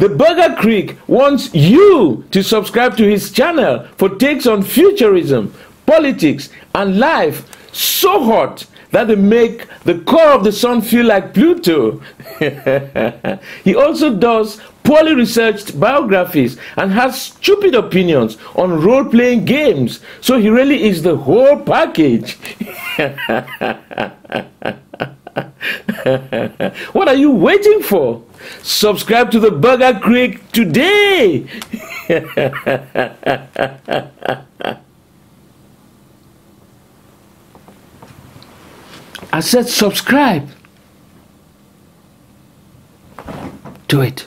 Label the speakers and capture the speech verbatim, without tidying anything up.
Speaker 1: TheBurgerkrieg wants you to subscribe to his channel for takes on futurism, politics, and life so hot that they make the core of the sun feel like Pluto. He also does poorly researched biographies and has stupid opinions on role-playing games. So he really is the whole package. What are you waiting for? Subscribe to TheBurgerkrieg today. I said subscribe. Do it.